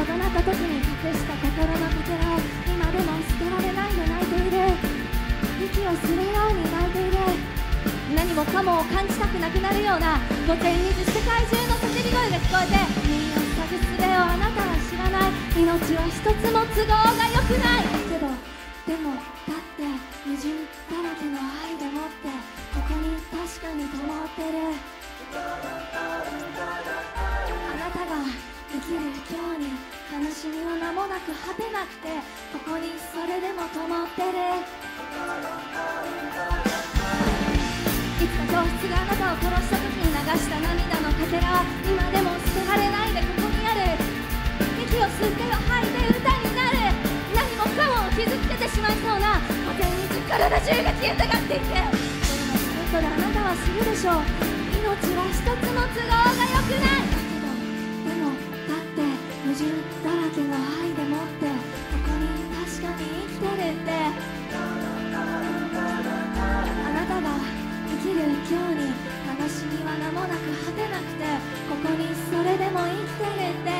大人った時に隠した心のかけらを今でも捨てられないで泣いている。息をするように泣いている。何もかもを感じたくなくなるような午前2時世界中の叫び声が聞こえて、身を探す術をあなたは知らない。命は一つも都合が良くないけど、でもだって矛盾だらけの愛でもってここに確かに灯ってる。あなたが生きる今日に悲しみは間もなく果てなくて、ここにそれでも灯ってる。いつか教室があなたを殺した時に流した涙のかけらは今でも捨てられないでここにある。息を吸っては吐いて歌になる。何もかもを傷つけてしまいそうな午前に体中が消えたがっていて、それであなたは知るでしょう。命は一つの都合が良くないけど、でもだって矛盾だらけの愛でもってここに確かに生きてるって。あなたが生きる今日に悲しみは名もなく果てなくてここにそれでも生きてるって。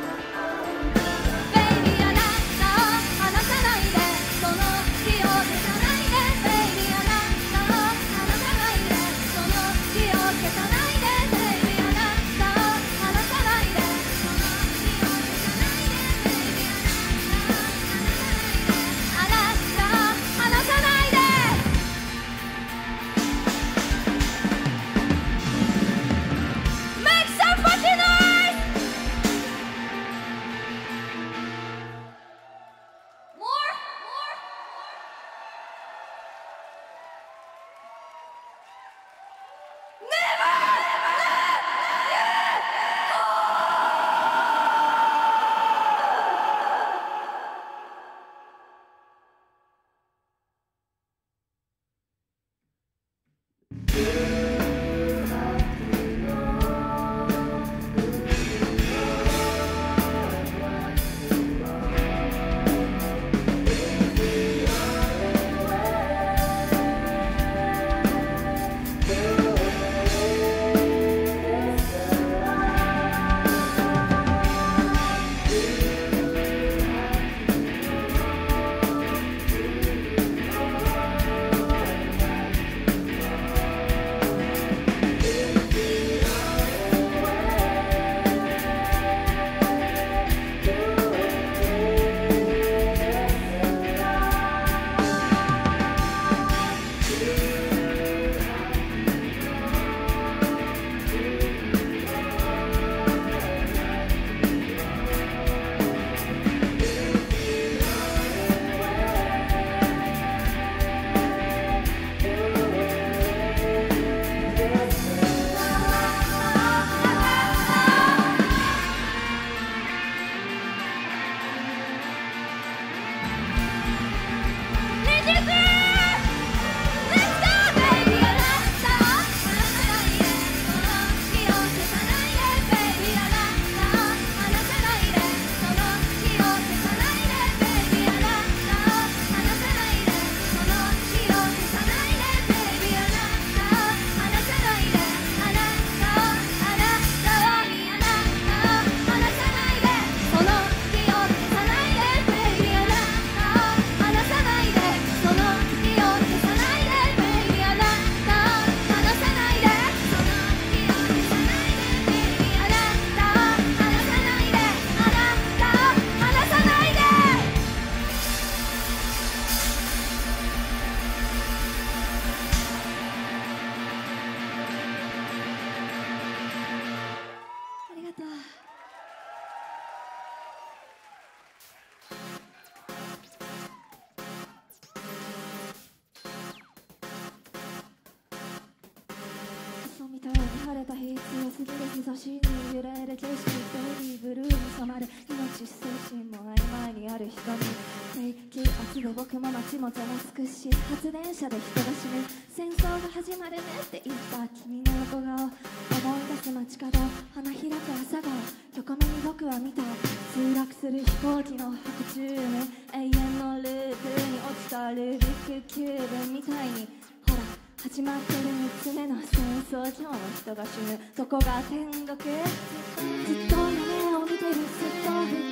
晴れた日、強すぎる日差しに揺れる景色、ベイビーブルーに染まる命、精神も曖昧にある瞳、低気圧で僕も街もざわつくし、発電車で人が死ぬ、戦争が始まるねって言った君の横顔、思い出す街角、花開く朝顔、横目に僕は見た、墜落する飛行機の白昼夢、永遠のループに落ちたルービックキューブみたいに、ほら始まってる3つ目の戦争、今日も人が死ぬ、どこが天国、ずっと夢を見てる、ずっと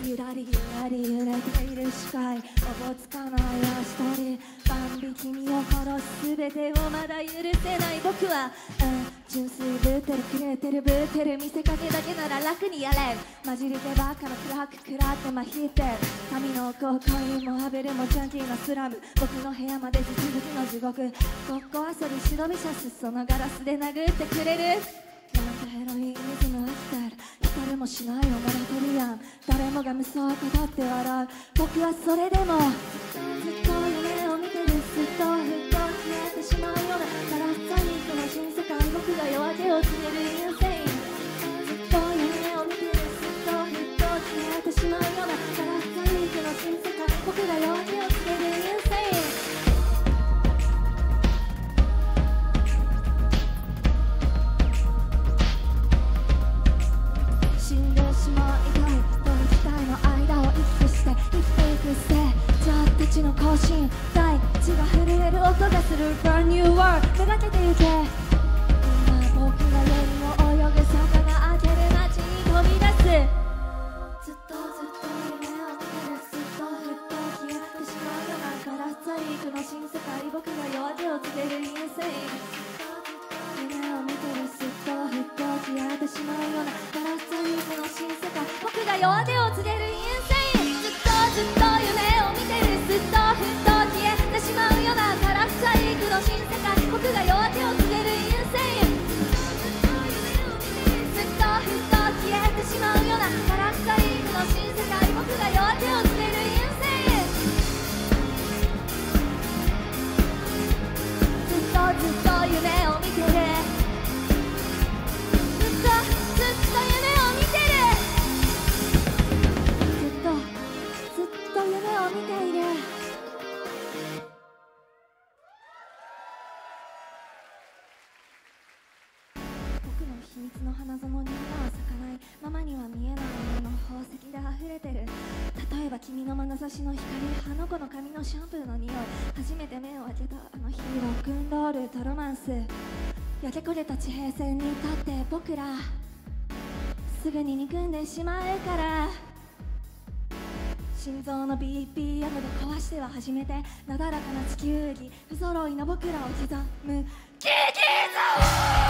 ゆらりゆらり揺れている視界、おぼつかない足取り、万引君を殺す全てをまだ許せない僕は、純粋ぶってるくれてるぶってる見せかけだけなら楽にやれ、混じりでばっかのクラック食らってまひってる、神のコカインもハベルもジャンキーなスラム、僕の部屋まで地続きの地獄、ごっこ遊び忍びシャス、そのガラスで殴ってくれる、なんかヘロインリズム飽きてる、光もしないよモラトリアン、誰もが無双を語って笑う、僕はそれでもずっと夢を見てる、ずっとふっと消えてしまうようなガラスサニックの新世界、僕が夜明けを告げるインセイン、ずっと夢を見てる、ずっとふっと消えてしまうようなガラスサニックの新世界、僕が夜明けを告げるインセイン、死んでしまいたいと生きたいの間を行き来して生きていくステージャーたちの行進、大地が震える音がする Burn New World めがけてゆけ、今僕が夜を泳ぐ魚開ける街に飛び出す、ずっと夢を見てる、ずっとふっと消えてしまうようなガラス細工の新世界、僕が夜明けを告げるインセイン、夢を見てる、ずっとふっと消えてしまうようなガラス細工の新世界、僕が夜明けを告げるインセイン、ずっと夢を見てる、ずっとふっと消えてしまうようなガラス細工の新世界、僕が夜明けを告げるインセイン、ずっとふっと消えてしまうようなガラス細工の新世界、僕が夜明けを告げるインセイン、ずっと夢を見てる、ずっと夢を見てる、ずっと夢を見ている、僕の秘密の花園に花は咲かない、ママには見えないものの宝石で溢れてる、例えば君の眼差しの光、あの子の髪のシャンプーの匂い、初めて目を開けたあの日、ロックンロールとロマンス、焼け焦げた地平線に立って僕らすぐに憎んでしまうから、心臓の BPM で壊しては初めてなだらかな地球儀、不揃いの僕らを刻むキキゾ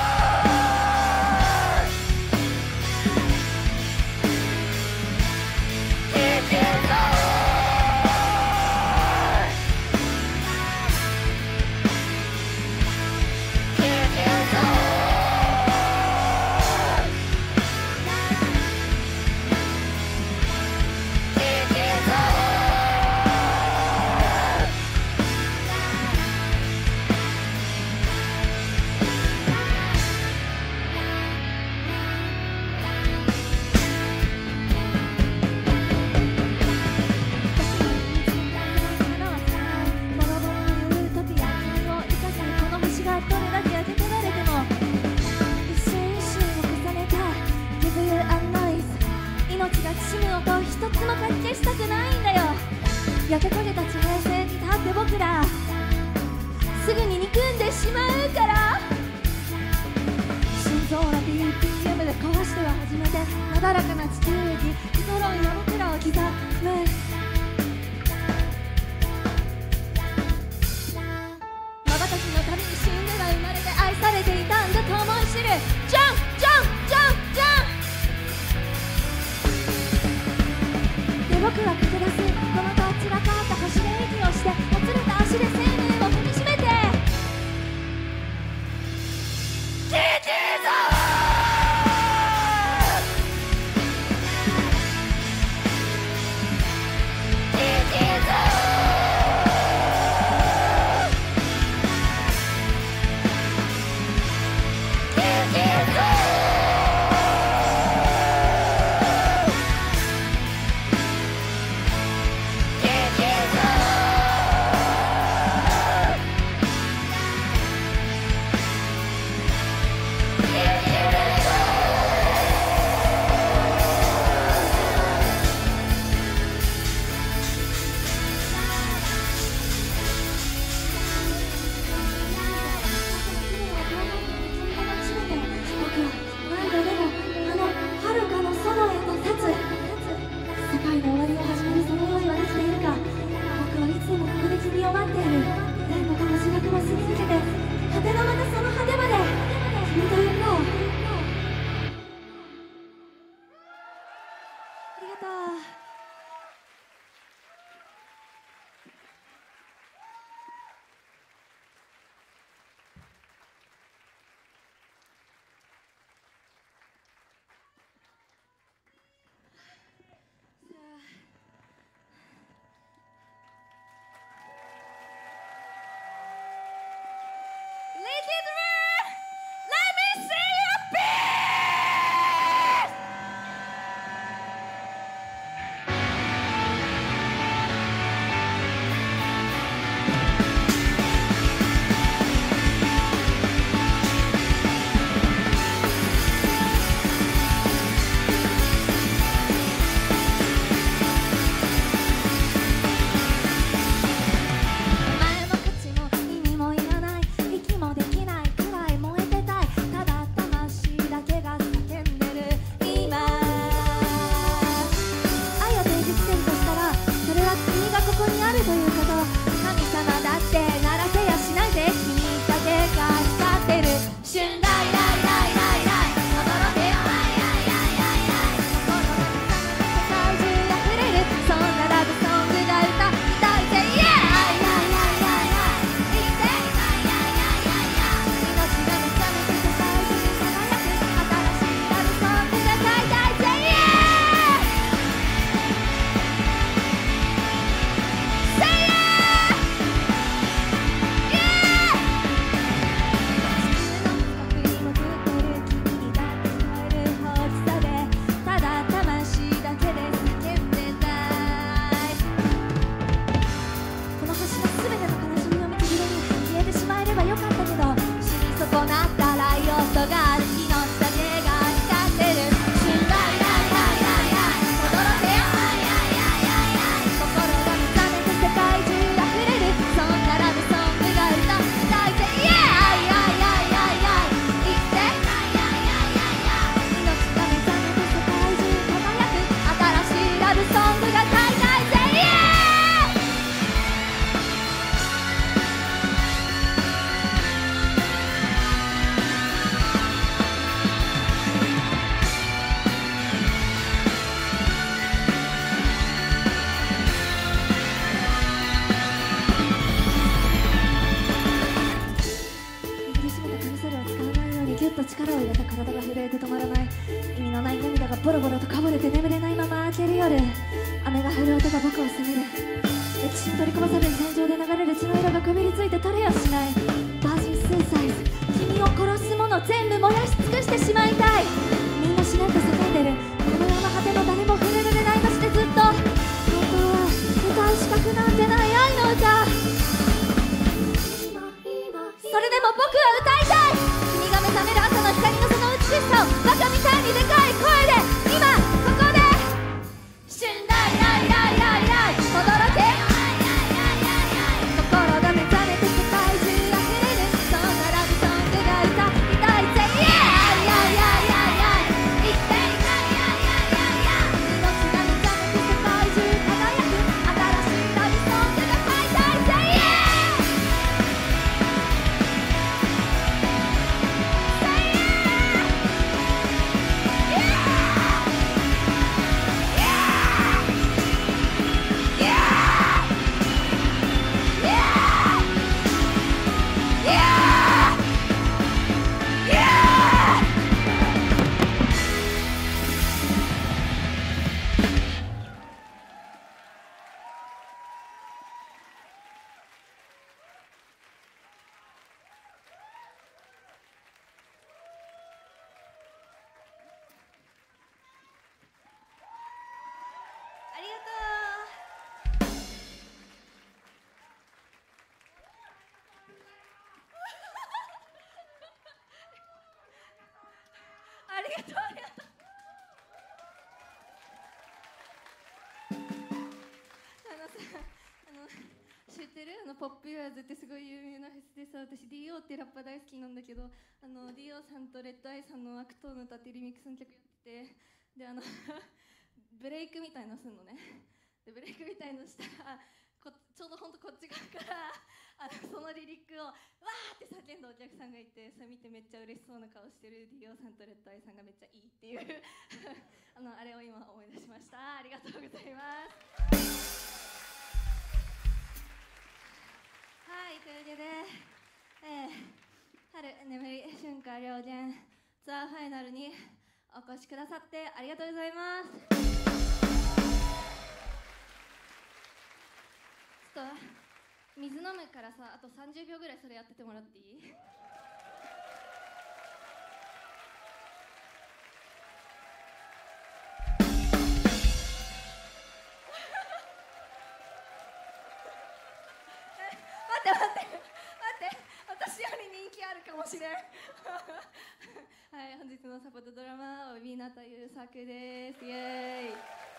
焼け焦げた地平線に立って僕らすぐに憎んでしまうから、心臓の BPM で壊しては初めてなだらかな地球儀、不揃いの僕らを刻む、瞬きのたびに死んでは生まれて愛されていたんだと思い知る、ジャンプジャンプジャンプジャンプで僕は駆け出す、この散らかった星で息をして、もつれた足で生命を踏みしめてキキゾありがとう。力を入れた体が震えて止まらない。意味のない涙がボロボロとこぼれて眠れないまま明ける夜、雨が降る音が僕を責める。歴史に取り込まされる戦場で流れる血の色がこびりついて取れやしない。バージンスーサイズ、君を殺すもの全部燃やし尽くしてしまいたい。みんなしないと叫んでるこの世の果ての誰も触れられない場所でずっと。本当は歌う資格なんてない愛の歌。それでも僕は歌いたい。君が目覚める朝の光のその美しさをバカみたいにでかい声で今ここでシュンライライライライライ驚け。心が目覚めて世界中溢れるそんなラブソングが歌いたいぜ。イエーイイって命が目覚めて世界中輝く新しいラブソングが歌いたいぜ。イエーイありがとう。ありがとうありがとう。知ってるポップユアーズってすごい有名なフェスでさ、私 D.O ってラッパー大好きなんだけど、D.O さんとレッドアイさんの悪党の歌っていうリミックスの曲やってて、でブレイクみたいなのすんのね。でブレイクみたいのしたらちちょうどほんとこっち側からそのリリックをわーって叫んだお客さんがいて、それ見てめっちゃ嬉しそうな顔してる DO さんとレッドアイさんがめっちゃいいっていうあれを今思い出しました。ありがとうございます。はい、というわけで、春眠り春夏両源ツアーファイナルにお越しくださってありがとうございます。ちょっと水飲むからさ、あと30秒ぐらいそれやっててもらっていい？待って私より人気あるかもしれんはい、本日のサポートドラマーは湊優作です。イエーイ。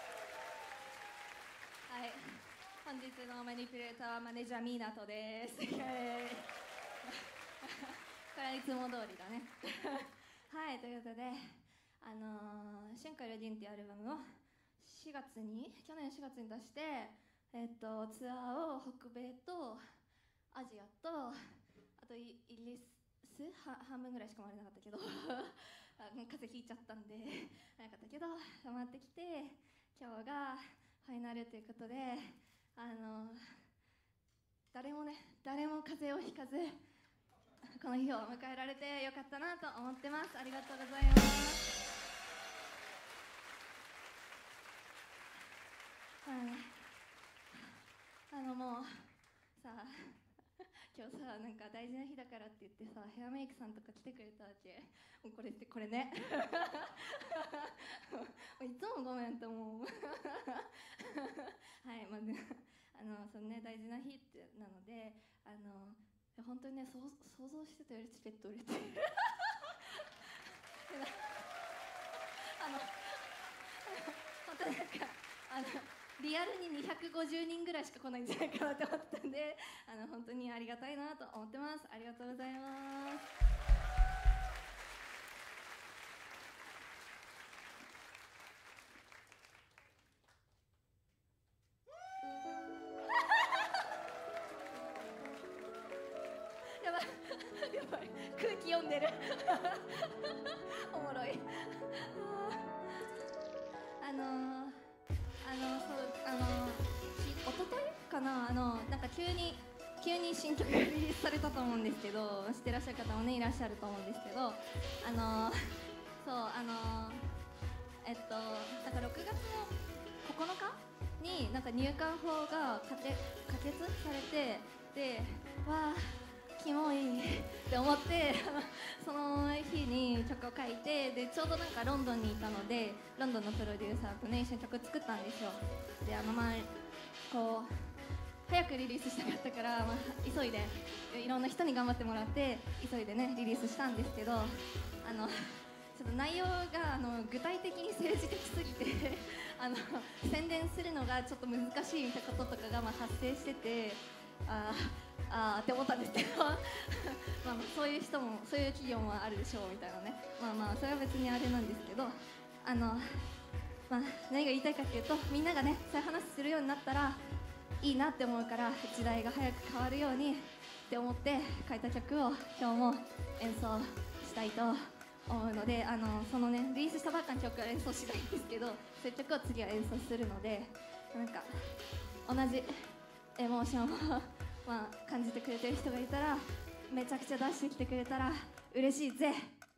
はい、本日のマニピュレーターはマネージャー湊です。イエーイこれはいつも通りだねはい、ということで春夏両源っていうアルバムを去年4月に出して、ツアーを北米とアジアとあとイギリス半分ぐらいしか回れなかったけど風邪ひいちゃったんでなかったけど回ってきて、今日がファイナルということで誰も風邪をひかずこの日を迎えられてよかったなと思ってます。ありがとうございます。もうさ今日さ、なんか大事な日だからって言ってさ、ヘアメイクさんとか来てくれたわけ。もうこれねいつもごめんと思うはい、まあね、そのね、大事な日ってなので本当にね、想像してたよりチケット売れて本当になんかリアルに250人ぐらいしか来ないんじゃないかなって思ったんで本当にありがたいなと思ってます。ありがとうございます。やばい空気読んでるおもろいおとといかな、なんか急に新曲がリリースされたと思うんですけど、知ってらっしゃる方もねいらっしゃると思うんですけど、そうだから6月の9日になんか入管法が可決されて、でわーキモいって思ってその日に曲を書いて、でちょうどなんかロンドンにいたので、ロンドンのプロデューサーとね一緒に曲作ったんですよ。でこう早くリリースしたかったから、急いでいろんな人に頑張ってもらって急いでねリリースしたんですけど、ちょっと内容が具体的に政治的すぎて宣伝するのがちょっと難しいみたいなこととかが発生してて、って思ったんですけどそういう人もそういう企業もあるでしょうみたいなね、それは別にあれなんですけど、何が言いたいかっていうと、みんながねそういう話するようになったらいいなって思うから、時代が早く変わるようにって思って書いた曲を今日も演奏したいと思うので、そのねリリースしたばっかの曲は演奏しないんですけど、そういう曲を次は演奏するので、なんか同じエモーションを感じてくれてる人がいたら、めちゃくちゃ出してきてくれたら嬉しいぜ。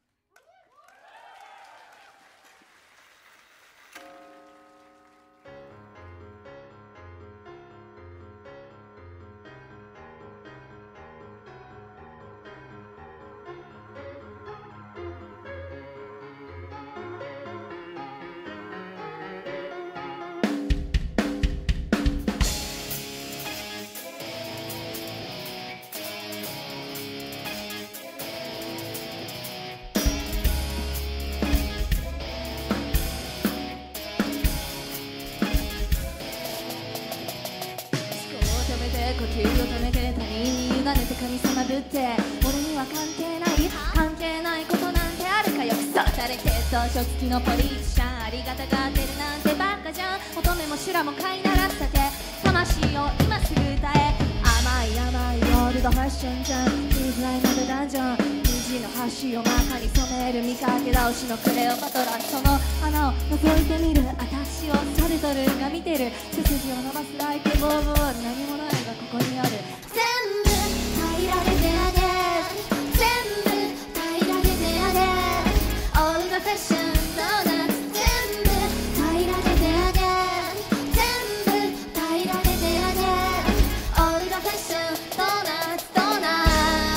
呼吸を止めて他人に委ねて神様ぶって俺には関係ないことなんてあるかよ。クソたれ血統書付きのポリティシャン、ありがたがってるなんてバカじゃん。乙女も修羅も飼いならせて魂を今すぐ歌え甘い甘いオールドファッションじゃんリーズライのダンジョン虹の橋を真っ赤に染める見かけ倒しのクレオパトラその穴を覗いてみる私をサルトルが見てる背筋を伸ばすライケボーボー何もないがここにある全部平らげてあげる全部平らげてあげるオールドファッションドーナツ全部平らげてあげる全部平らげてあげるオールドファッションドーナツドーナツ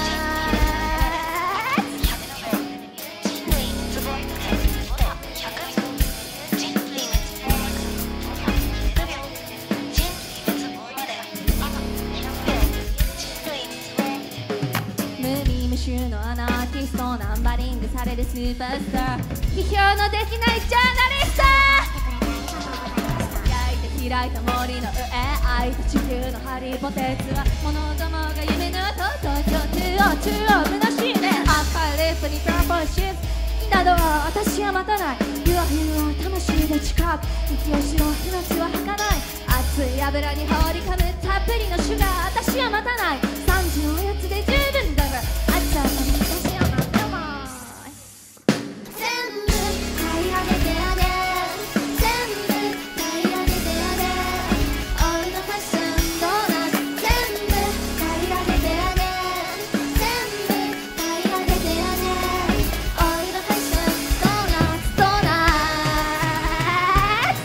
無臭のアナーティストナンバリングされるスーパースター批評のできないジャーナリスト焼いて開いた森の上開いた地球のハリーポテツは物どもが夢の東京202を虚しいね赤いリップにプラポーシーズなどは私は待たないユアフィーは魂で近く息をしろ命は儚い熱い油に放り込むたっぷりのシュガー私は待たない3時のおやつで十分だが熱々の私は待ってます全部平らげてあげる全部平らげてあげるオールドファッションドーナツ全部平らげてあげる全部平らげてあげるオールドファッションドーナツドーナツ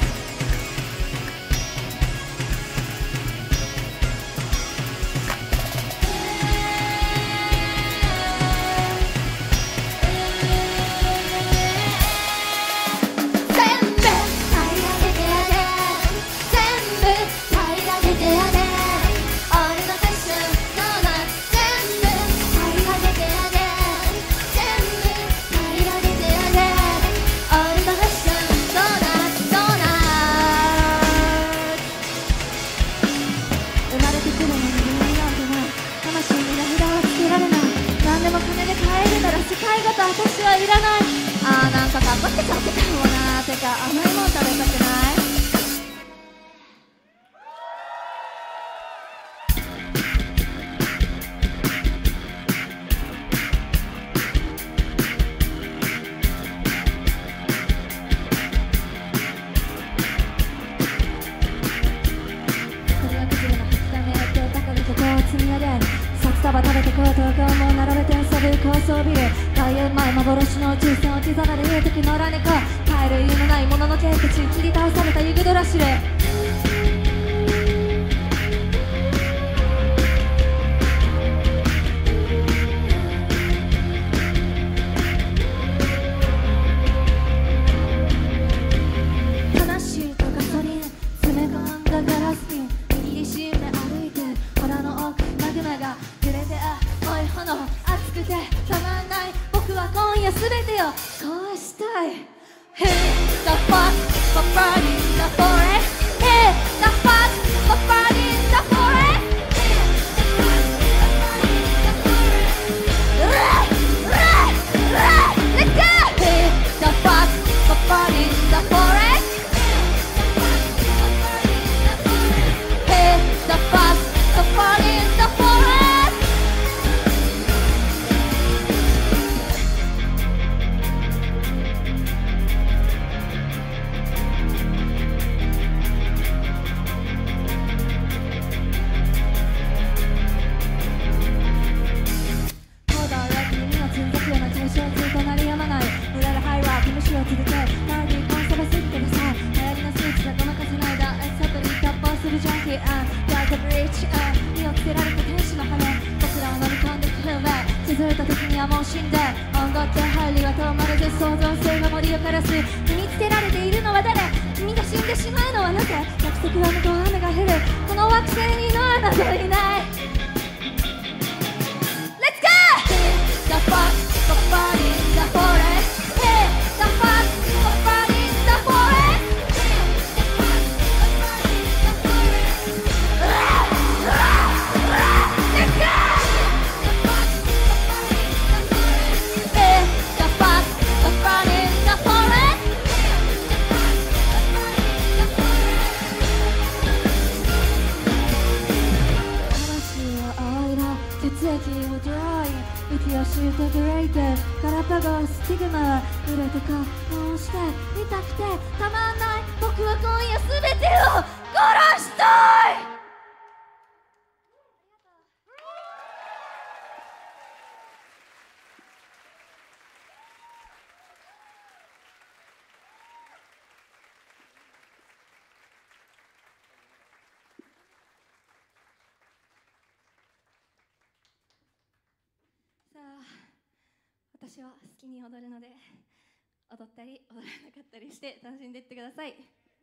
私はいらないなんかかっこつけちゃってたもんなてか甘いもん食べたくないそば食べてこう東京も並べて遊ぶ高層ビル外遊前幻の宇宙船を刻まれる時の野良猫帰る意味のないものの剣口切り倒されたユグドラシル魂とガソリン詰め込んだガラス瓶握りしめ歩いて腹の奥マグマが揺れて青い炎熱くてたまんない僕は今夜全てを壊したい Hit the fuck for burning the forest Hit the fuck for burning the forest Let's go! Hit the fuck for burning the forest Hit the fuck for burning the forest気づいた時にはもう死んで音楽と針は止まらず創造性が森を枯らす身につけられているのは誰君が死んでしまうのはなぜ約束は向こう雨が降るこの惑星にのあなどいない Let's go! Hit the fuck for burning the forest Hit the fuck for burning the forest Let's go! がスティグマは揺れてかもうして痛くてたまんない。僕は今夜すべてを殺したい。さあ、私は好きに踊るので踊ったり踊らなかったりして楽しんでいってください。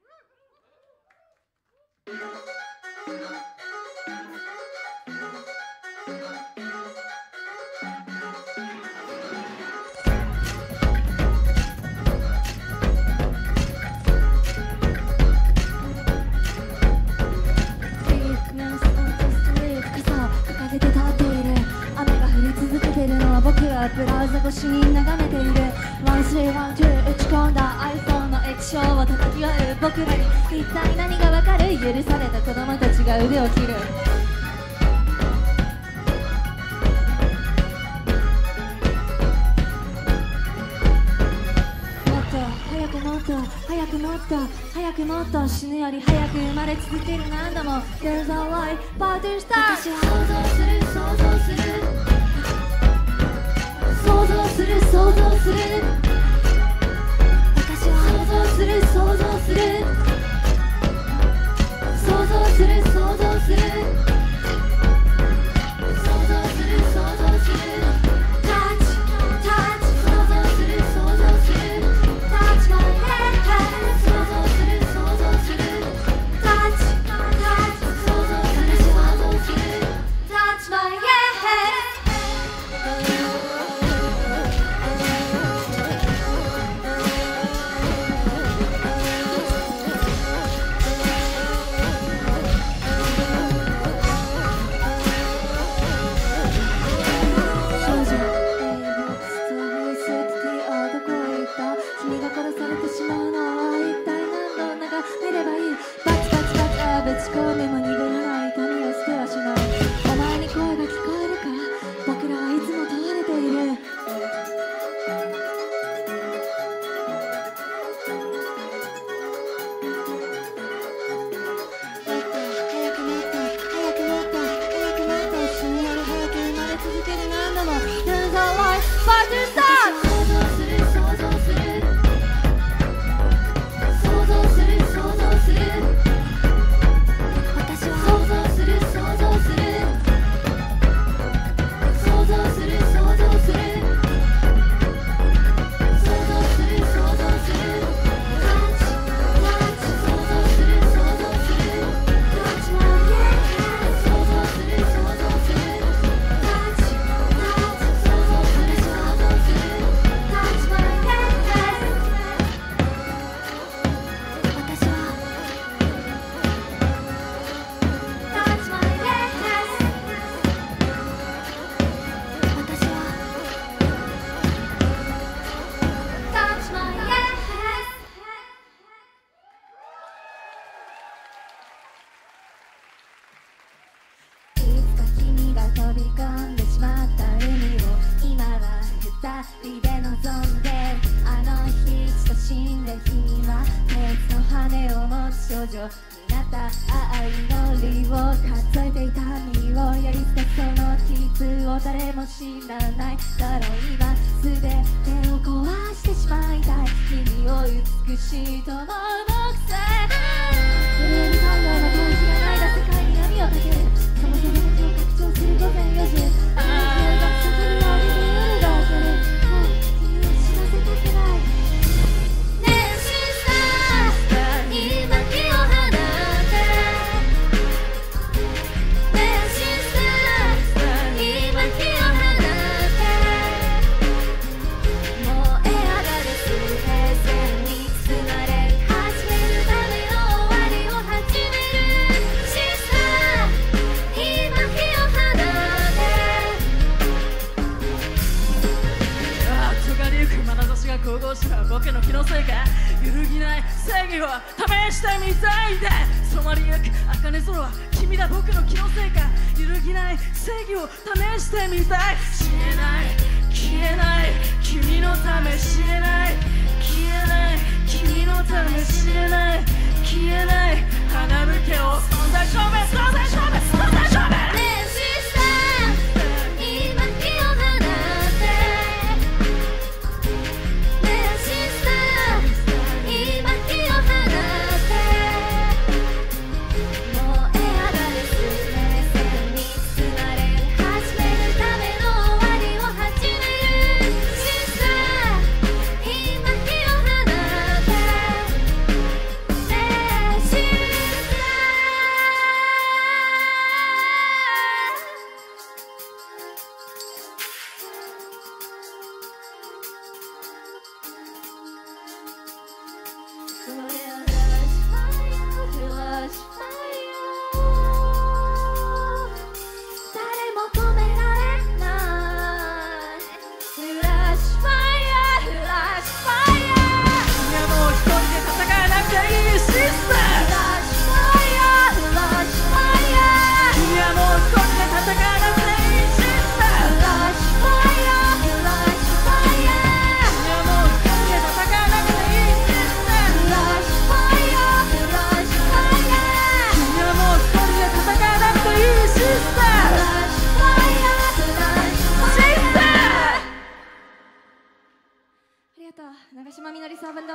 僕はブラウザ越しに眺めている。1312打ち込んだ iPhone の液晶を叩き割る僕らに一体何がわかる。許された子供たちが腕を切る。もっと早くもっと早くもっと早くもっと死ぬより早く生まれ続ける。何度も There's a light party star。 私は想像する想像する想像する想像する。私は想像する想像する想像する想像する想像する想像する。タッチタッチ想像する想像する。タッチマイヘッド想像する想像する。タッチタッチ想像する想像する。タッチマイヘッド。君が殺されてしまうのは一体何度眺めればいい。バチバチバチぶち込んでも鈍らない痛みを捨てはしない。お前に声が聞こえるか。僕らはいつも問われている。早くもっと早くもっと早くもっと死ぬより早く生まれ続ける。何度も There's a light party star。 想像する想像する想像する想像する。私は想像する想像する想像する想像する想像する想像する。タッチタッチ想像する想像する。タッチマイヘッド想像する想像する。タッチタッチ想像する想像する。タッチマイヘッド。私はTouch my head。 私はTouch my head。 いつか君が飛び込んでしまった海を今は二人で望んで。あの日親しんで君は鉄の羽を持つ少女になった。愛のりを数えていた身をやり捨てその傷を誰も知らないだろう。今すべてを壊してしまいたい。君を美しいと思う僕さえ震える太陽の遠い日がないだ世界に闇をかける。その手でを拡張する午前4時。あの日が咲くように夜が明ける。もう君を知らせたくない。ねえシスター今気を放ってねえシスター今気を放って燃え上がる水平線に包まれ始めるための終わりを始める。シスター今気を放って尖りゆく眼差しが神々しな僕の気のせいか。揺るぎない正義を試してみたいんだ。染まりゆく茜空は君だ僕の気のせいか。揺るぎない正義を試してみたい。知れない消えない君のため知れない消えない君のため知れない消えない花吹けを存在証明存在証明存在証明長島みのりさんバンド。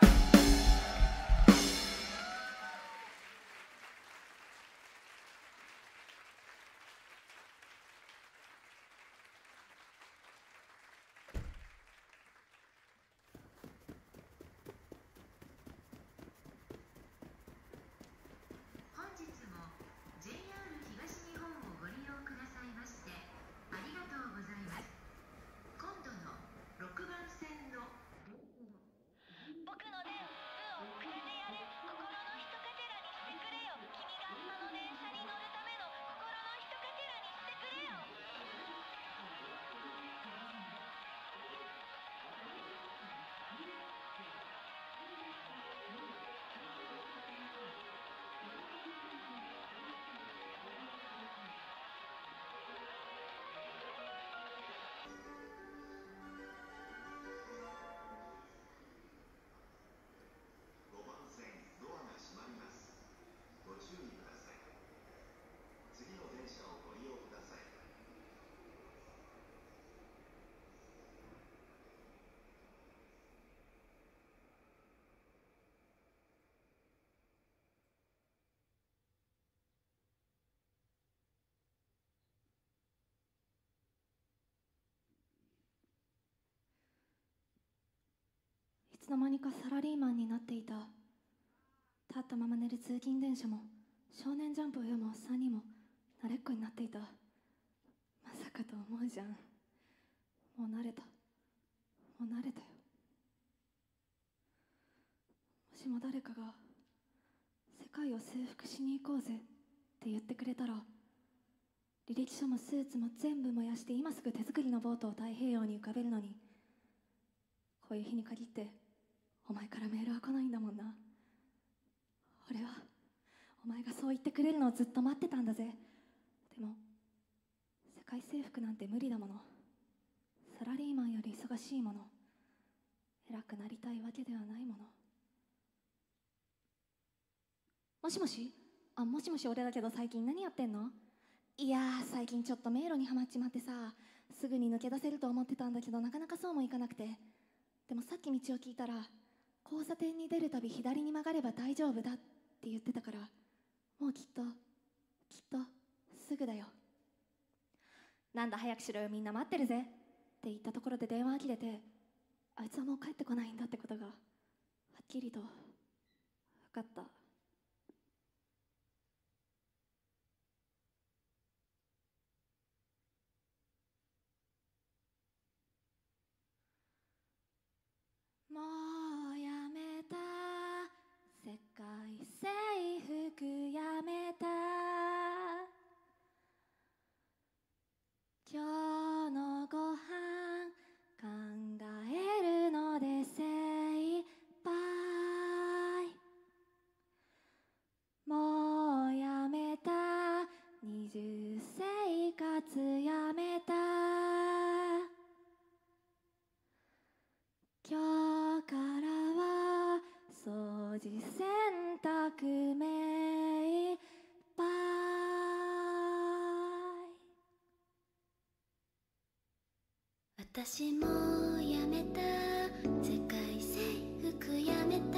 本日も JR 東日本をご利用くださいましてありがとうございます。今度の6番線の僕の電運をくれてやれ心のひとかけらにしてくれよ君があの電車に乗るための心のひとかけらにしてくれよいつの間にかサラリーマンになっていた。立ったまま寝る通勤電車も少年ジャンプを読むおっさんにも慣れっこになっていた。まさかと思うじゃん。もう慣れた。もう慣れたよ。もしも誰かが世界を征服しに行こうぜって言ってくれたら、履歴書もスーツも全部燃やして今すぐ手作りのボートを太平洋に浮かべるのに、こういう日に限ってお前からメールは来ないんだもんな。俺はお前がそう言ってくれるのをずっと待ってたんだぜ。でも世界征服なんて無理だもの。サラリーマンより忙しいもの。偉くなりたいわけではないもの。もしもし、もしもし、俺だけど最近何やってんの？いやー、最近ちょっと迷路にはまっちまってさ、すぐに抜け出せると思ってたんだけどなかなかそうもいかなくて。でもさっき道を聞いたら、交差点に出るたび左に曲がれば大丈夫だって言ってたから、もうきっとすぐだよ。なんだ早くしろよ、みんな待ってるぜって言ったところで電話が切れて、あいつはもう帰ってこないんだってことがはっきりと分かった。もうやめた、世界征服やめた、今日のご飯考えるので精一杯、 択目いっぱい。 私もやめた、世界征服やめた、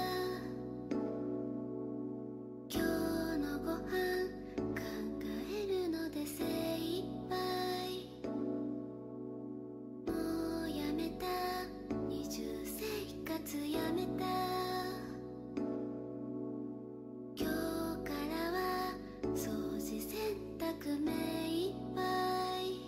今日のご飯考えるので精一杯、もうやめた、二重生活やめた、今日からは掃除洗濯目いっぱい。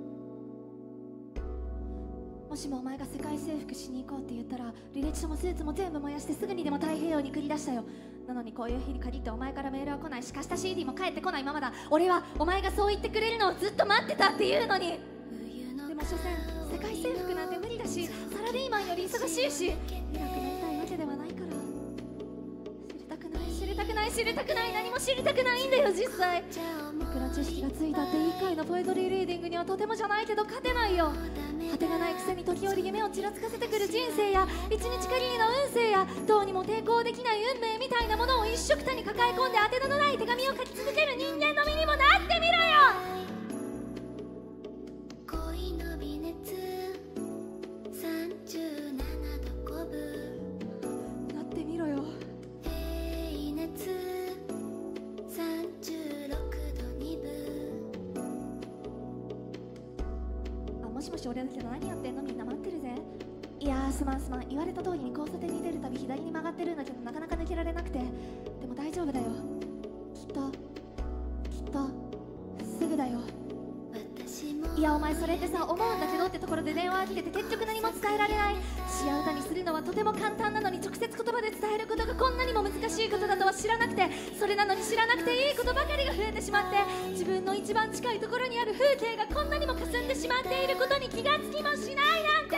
もしもお前が世界征服しに行こうって言ったら、履歴書もスーツも全部燃やしてすぐにでも太平洋に繰り出したよ。なのにこういう日に限ってお前からメールは来ないし、貸した CD も返ってこないままだ。俺はお前がそう言ってくれるのをずっと待ってたっていうのに。でも所詮世界征服なんて無理だし、サラリーマンより忙しいし、偉くなりたいわけではないから。知りたくない知りたくない知りたくない、何も知りたくないんだよ実際。いくら知識がついたって1回のポエトリーリーディングにはとてもじゃないけど勝てないよ。果てがないくせに時折夢をちらつかせてくる人生や一日限りの運勢やどうにも抵抗できない運命みたいなものを一緒くたに抱え込んで宛名のない手紙を書き続ける人間の身にもなってみろよ。 恋の微熱37度5分、 なってみろよ。 平熱36度2分。 あ、もしもし俺だけど何やってんの、みんな待ってるぜ。いやーすまんすまん、言われた通りに交差点に出るたび左に曲がってるんだけどなかなか抜けられなくて。でも大丈夫だよ、きっとすぐだよ。いやお前それってさ、思うんだけどってところで電話が来てて結局何も伝えられない。詩や歌にするのはとても簡単なのに直接言葉で伝えることがこんなにも難しいことだとは知らなくて、それなのに知らなくていいことばかりが増えてしまって、自分の一番近いところにある風景がこんなにも霞んでしまっていることに気がつきもしないなんて。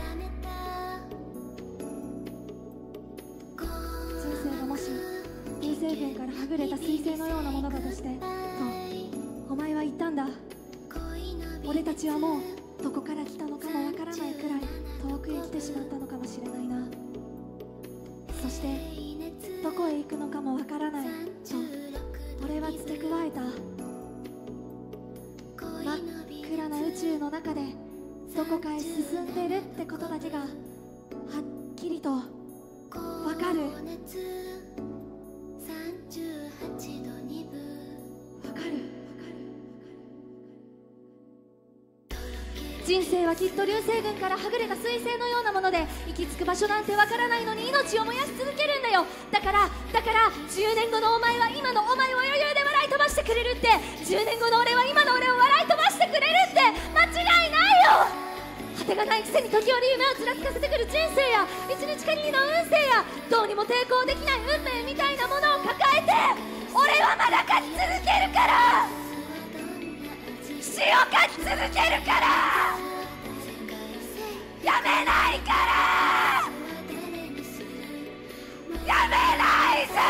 人生がもし流星群からはぐれた彗星のようなものだとしてとお前は言ったんだ。俺たちはもうどこから来たのかもわからないくらい遠くへ来てしまったのかもしれないな。そしてどこへ行くのかもわからないと俺は付け加えた。真っ暗な宇宙の中でどこかへ進んでるってことだけがはっきりとわかる。 38度2分。 わかる。人生はきっと流星群からはぐれた彗星のようなもので、行き着く場所なんてわからないのに命を燃やし続けるんだよ。だから10年後のお前は今のお前を余裕で笑い飛ばしてくれるって、10年後の俺は今の俺を笑い飛ばしてくれるって間違いないよ。果てがないくせに時折夢をちらつかせてくる人生や一日限りの運勢やどうにも抵抗できない運命みたいなものを抱えて、俺はまだ勝ち続けるから、死を勝ち続けるから、やめないから、やめないぞ。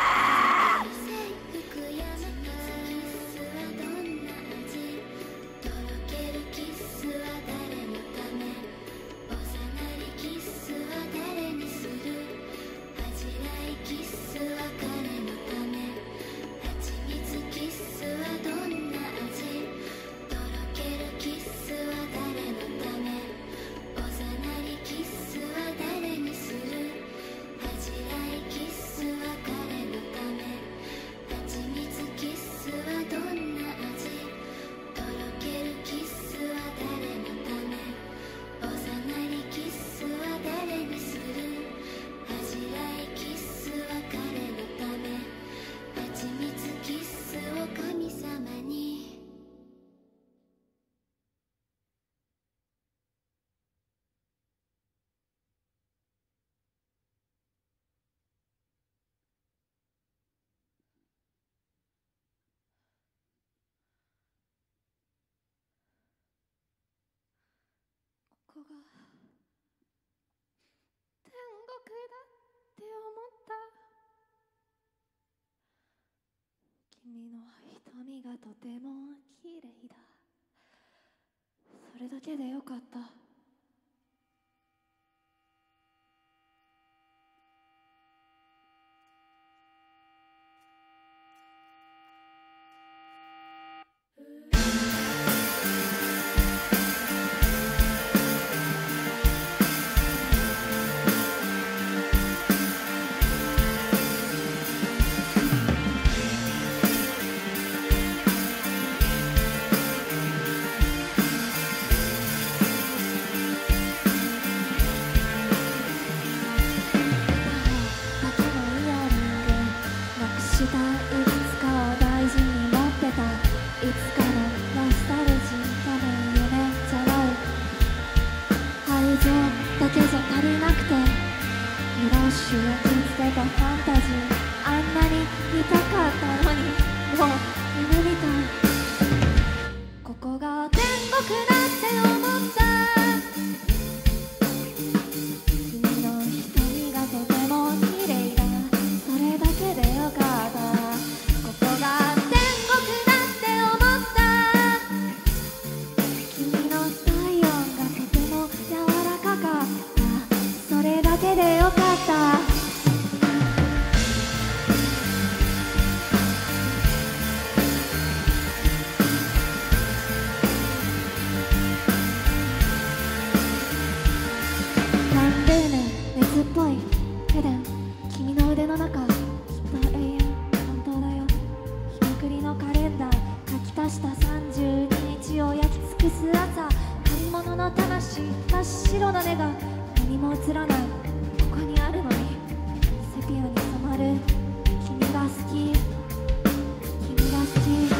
こが天国だって思った。君の瞳がとても綺麗だ。それだけでよかった。 したいつかを大事に持ってたいつかのノスタルジー多分夢じゃない愛情だけじゃ足りなくてフラッシュを見つけたファンタジーあんなに見たかったのにもう夢みたいここが天国だって思った君の瞳がとても綺麗だそれだけでよかったここが天国だって思った君の体温がとても柔らかかったそれだけでよかった熱っぽいエデン君の腕の中きっと永遠本当だよ日めくりのカレンダー書き足した32日を焼き尽くす朝買い物の魂真っ白な根が何も映らないここにあるのにセピアに染まる君が好き君が好き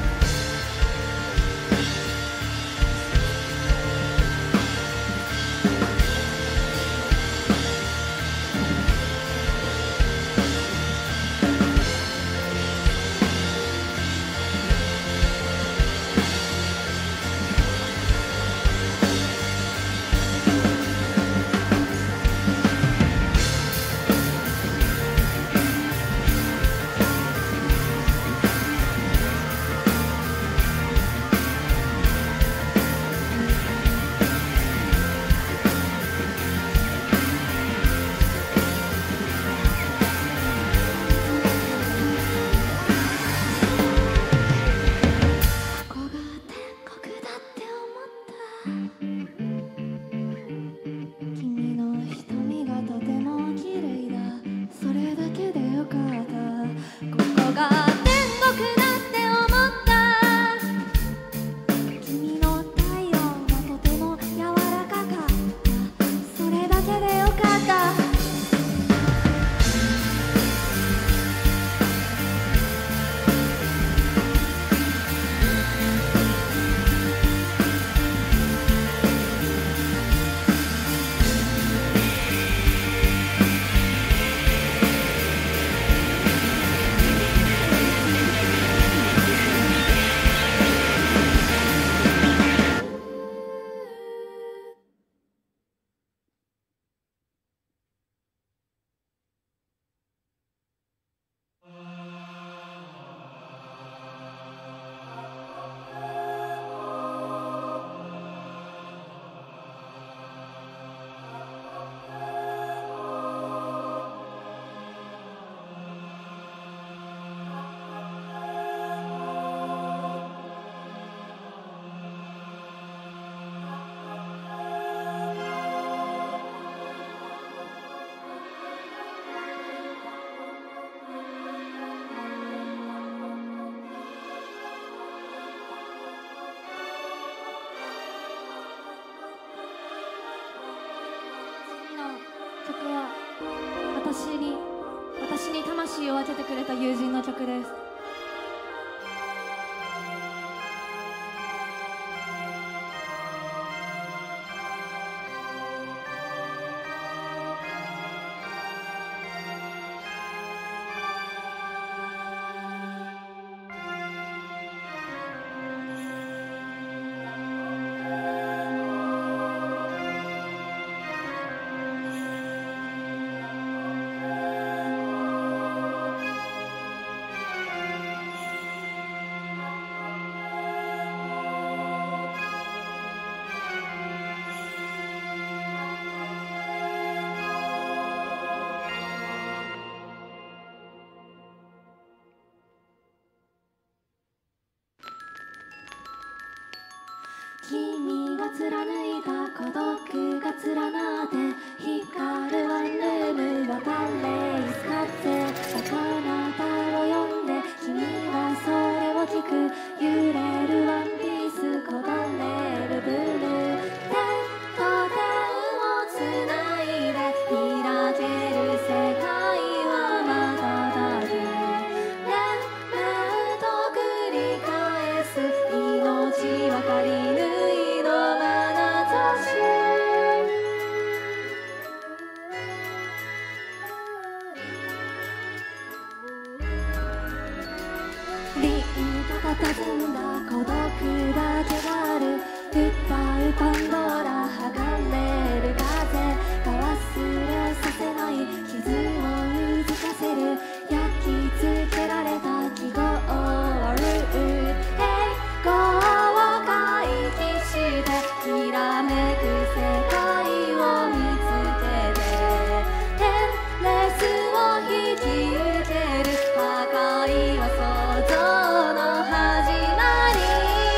曲は私に魂を分けてくれた友人の曲です。君が貫いた孤独が連なって光るワンルームはパレイスかってあなたを呼んで君がそれを聞く揺れるワンピースこぼれるブルー手と手をつないで開ける世界はまだだけ佇んだ孤独だけがある歌うパンドラ剥がれる風が忘れさせない傷をうずかせる焼き付けられた記号を栄光を回帰してきらめく世界を見つけてエンレスを引き受ける破壊は想像の始まり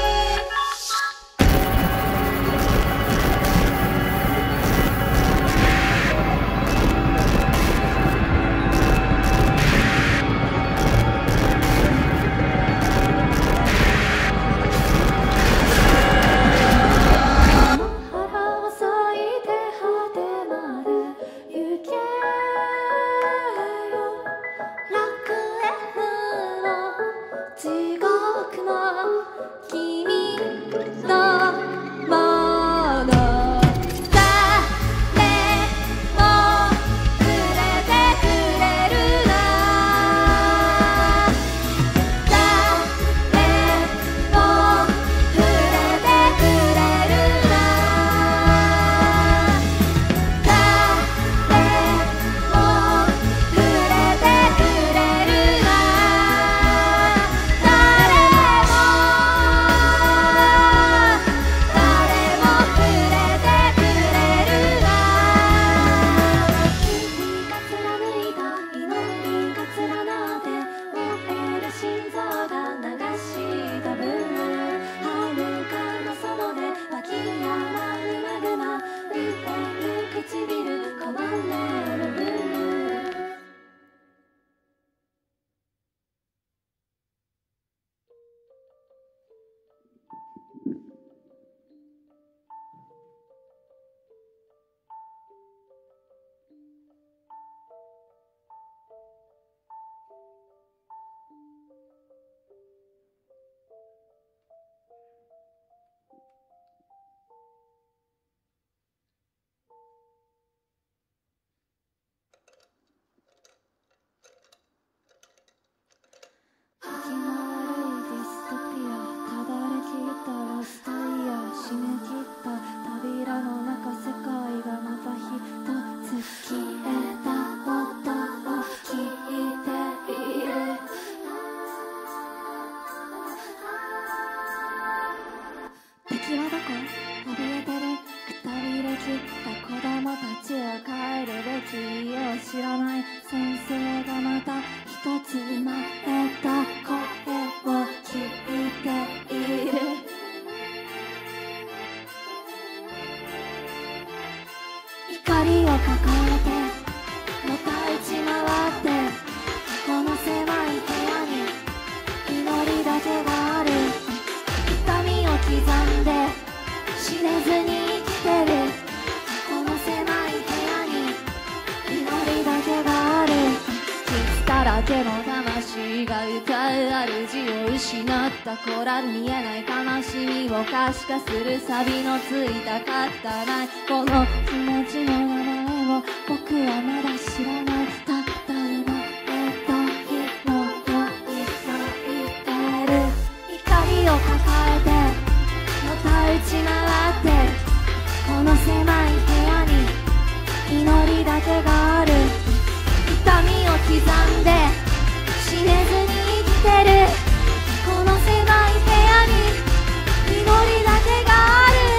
コラル見えない悲しみを可視化するサビのついたかったないこの気持ちの名前を僕はまだ知らないたった今火のように咲いてる怒りを抱えてのたうち回ってこの狭い部屋に祈りだけがある痛みを刻んで死ねずに生きてるこの狭い部屋に祈りだけがある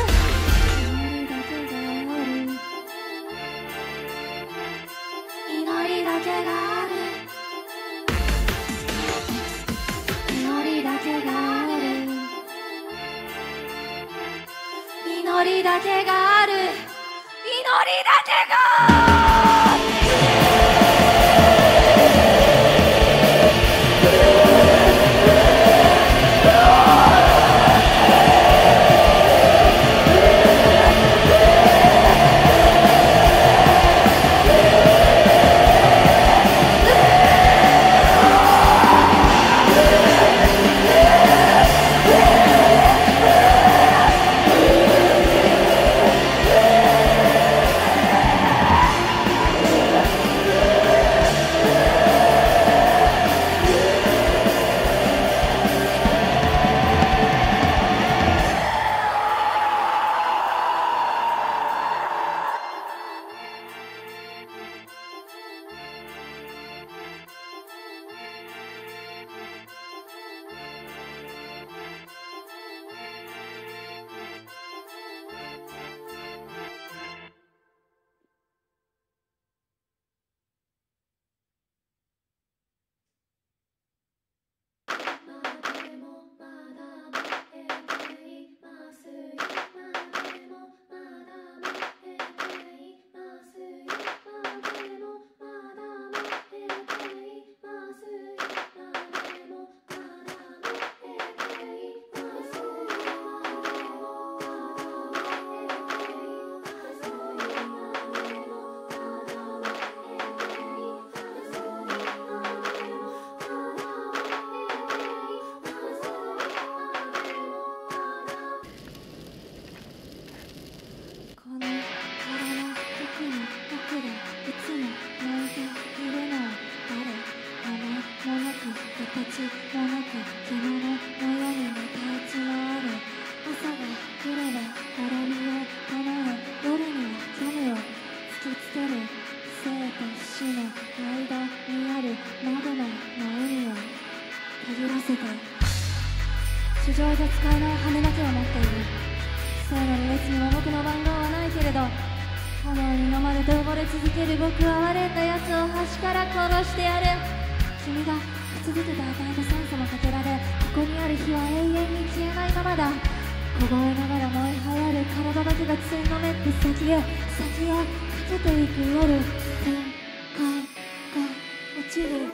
祈りだけがある祈りだけがある祈りだけがある祈りだけがある祈りだけがある形もなく獣のように立ち回る。朝が来れば滅びを唱え、夜には神を突きつける。生と死の間にあるマグマの海を限らせて、地上で使えない羽だけを持っている。聖なる列にも僕の番号はないけれど、炎に飲まれて溺れ続ける僕は割れた奴を端から殺してやる。君が吹き続けて与えた酸素のかけらで、ここにある火は永遠に消えないままだ。凍えながら燃えはやる体だけがつんのめって先へかけていく夜、天界が落ちる。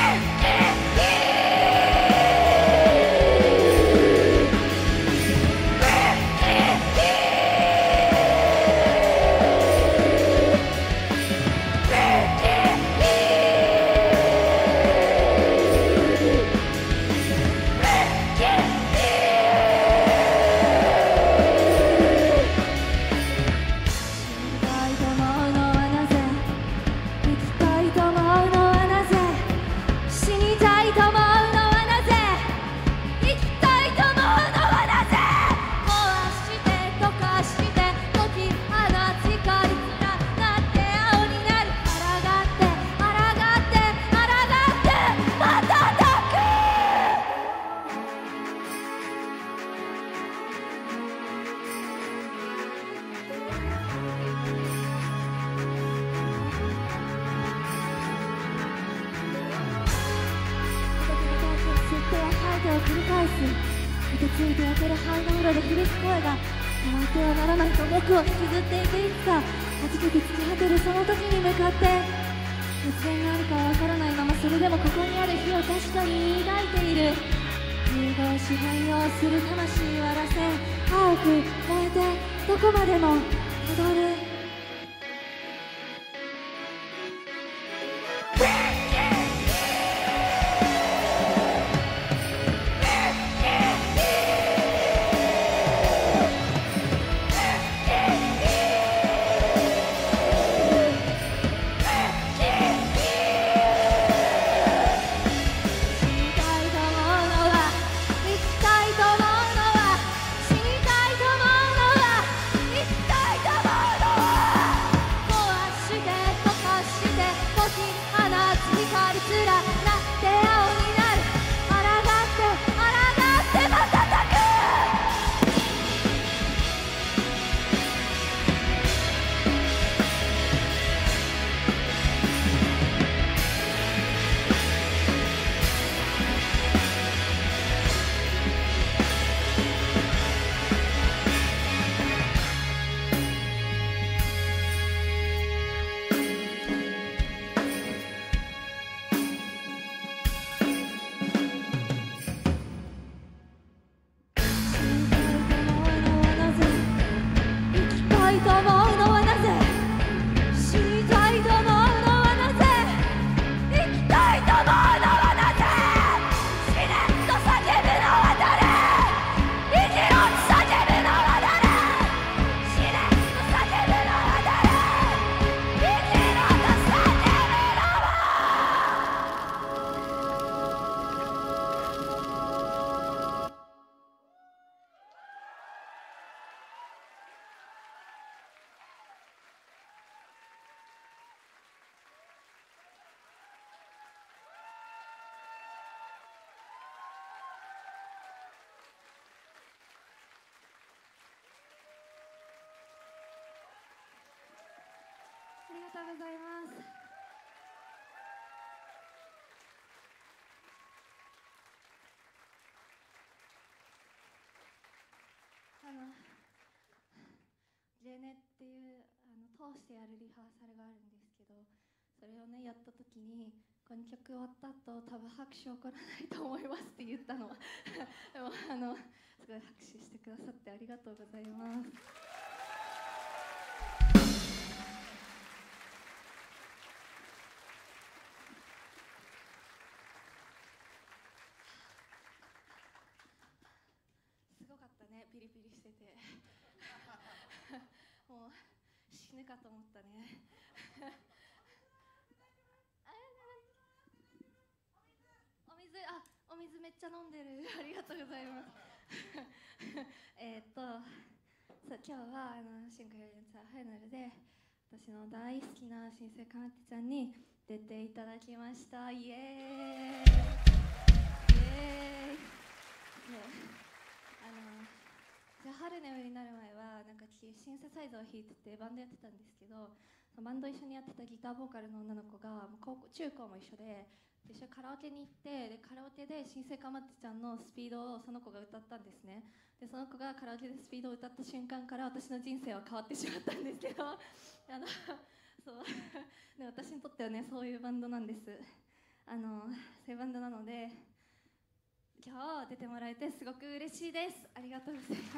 を繰り返す。傷ついて焼ける灰の色で響く声が止まってはならないと僕を引きずっていく。いつか弾けて突き果てるその時に向かって、突然があるかわからないまま、それでもここにある火を確かに抱いている。融合し変容する魂は螺旋、青く燃えてどこまでもたどる。ありがとうございます。ジェネっていう通してやるリハーサルがあるんですけど、それをねやった時にこの曲終わった後多分拍手起こらないと思いますって言ったのでもすごい拍手してくださってありがとうございます。ピリピリしててもう死ぬかと思ったねお水、あ水めっちゃ飲んでる。ありがとうございます。そう今日は新海よりのツアーファイナルで私の大好きな新生かまってちゃんに出ていただきました。イエーイイエーイ。じゃあ春眠りになる前はなんかシンセサイザーを弾いててバンドやってたんですけど、バンド一緒にやってたギターボーカルの女の子が中高も一緒で一緒にカラオケに行って、でカラオケで新生かまってちゃんのスピードをその子が歌ったんですね。でその子がカラオケでスピードを歌った瞬間から私の人生は変わってしまったんですけどそうで私にとってはねそういうバンドなんです。そういうバンドなので今日出てもらえてすごく嬉しいです。ありがとうございます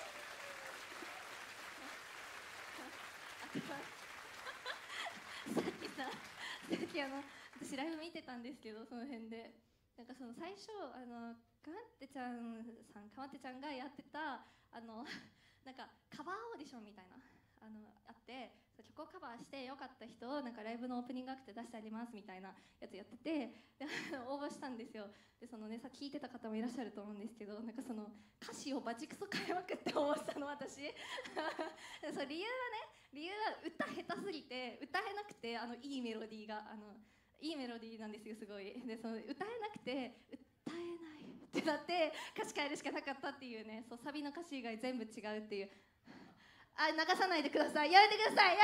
さっき私ライブ見てたんですけど、その辺でなんかその最初かまってちゃんがやってたなんかカバーオーディションみたいなあって、曲をカバーしてよかった人をなんかライブのオープニングアクトで出してあげますみたいなやつやってて、で応募したんですよ。でそのねさっき聞いてた方もいらっしゃると思うんですけど、なんかその歌詞をバチクソ変えまくって応募したの私そう理由は歌下手すぎて歌えなくて、いいメロディーがいいメロディーなんですよすごい。でその歌えなくて歌えないってなって歌詞変えるしかなかったっていうね。そうサビの歌詞以外全部違うっていう。流さないでください、やめてください、や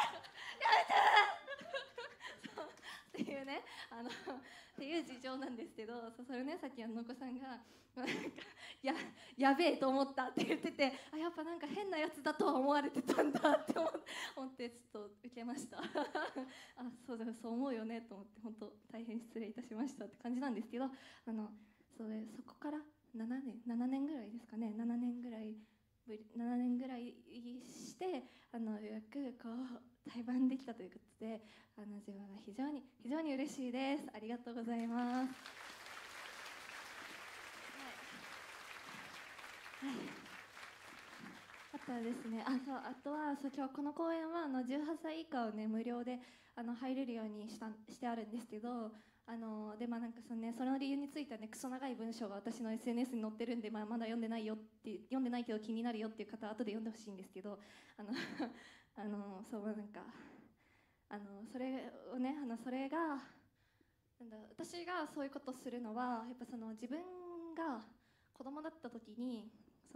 めてそうっていうねっていう事情なんですけど、それねさっきの子さんがなんかやべえと思ったって言ってて、やっぱなんか変なやつだとは思われてたんだって思ってちょっと受けましたそうだそう思うよねと思って、本当大変失礼いたしましたって感じなんですけど、そこから7年ぐらいですかね、7年ぐらいしてようやくこう対バンできたということで自分は非常に嬉しいです。ありがとうございます。あとはですね、あとは今日この公演は18歳以下をね無料で入れるようにしてあるんですけど、でなんかその理由についてはねクソ長い文章が私の SNS に載ってるんで、まだ読んでないけど気になるよっていう方は後で読んでほしいんですけど、そうなんかそれをねそれが私がそういうことをするのはやっぱ自分が子供だった時に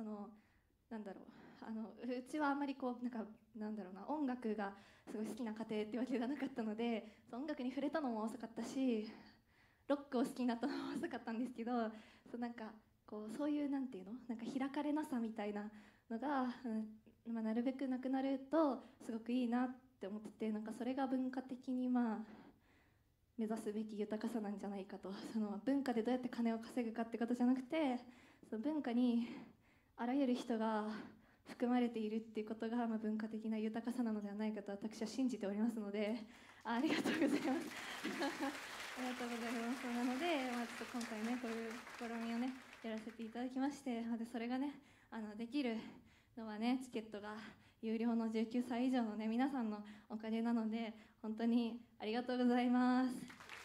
うちはあんまりこう音楽がすごい好きな家庭ってわけがなかったので、音楽に触れたのも遅かったしロックを好きになったのも遅かったんですけど、そういうなんていうのなんか開かれなさみたいなのが、なるべくなくなるとすごくいいなって思ってて、なんかそれが文化的に目指すべき豊かさなんじゃないかと。文化でどうやって金を稼ぐかってことじゃなくて、文化にあらゆる人が含まれているっていうことが、文化的な豊かさなのではないかと私は信じておりますので、ありがとうございますありがとうございます。なので、ちょっと今回ねこういう試みをねやらせていただきまして、それがねできるのはねチケットが有料の19歳以上のね皆さんのおかげなので、本当にありがとうございます。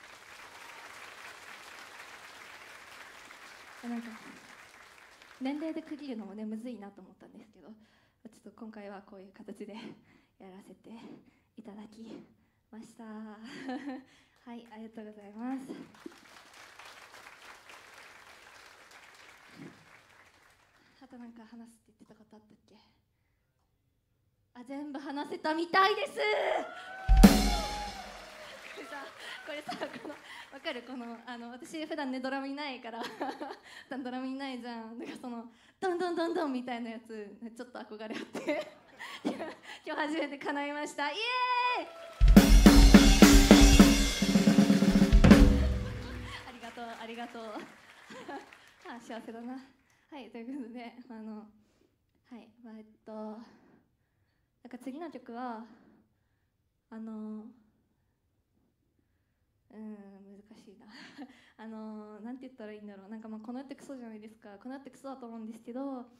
なんか年齢で区切るのもねむずいなと思ったんですけど、ちょっと今回はこういう形でやらせていただきましたはい、ありがとうございます。あとなんか話すって言ってたことあったっけ？全部話せたみたいですこれさわかる？私普段ねドラムいないから普段ドラムいないじゃん。だからドンドンドンドンみたいなやつちょっと憧れあって今日初めて叶いました。イエーイありがとう幸せだな。はい、ということではいなんか次の曲は難しいななんて言ったらいいんだろう。なんかこの世ってクソじゃないですか。この世ってクソだと思うんですけど、こ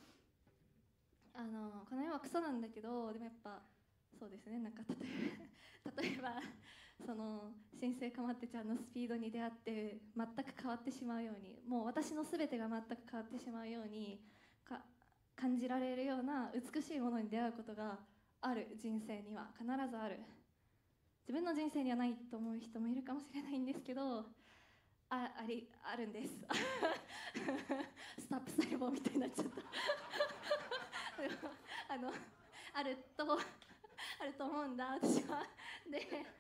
の世はクソなんだけど、でもやっぱそうですね、なんか例えばその新生かまってちゃんのスピードに出会って全く変わってしまうように、もう私の全てが全く変わってしまうように感じられるような美しいものに出会うことがある。人生には必ずある。自分の人生にはないと思う人もいるかもしれないんですけど、あるんですスタップ細胞みたいになっちゃったあると思うんだ私は。で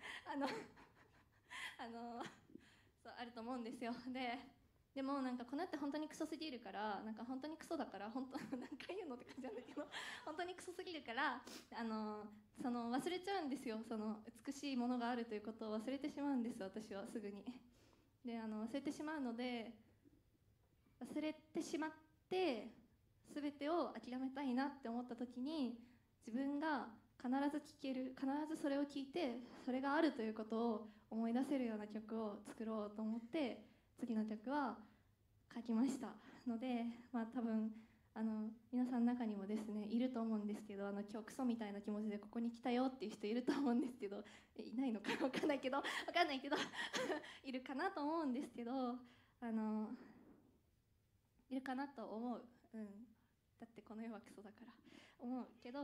そうあると思うんですよ。でもなんかこのって本当にクソすぎるから、なんか本当にクソだから本当何回言うのって感じなんだけど本当にクソすぎるからその忘れちゃうんですよ。その美しいものがあるということを忘れてしまうんです私はすぐに。で忘れてしまうので、忘れてしまって全てを諦めたいなって思った時に、自分が必ず聴ける、必ずそれを聴いてそれがあるということを思い出せるような曲を作ろうと思って次の曲は書きましたので、多分皆さんの中にもですねいると思うんですけど、今日クソみたいな気持ちでここに来たよっていう人いると思うんですけど、いないのか分かんないけどいるかなと思うんですけど、いるかなと思う、だってこの世はクソだから思うけど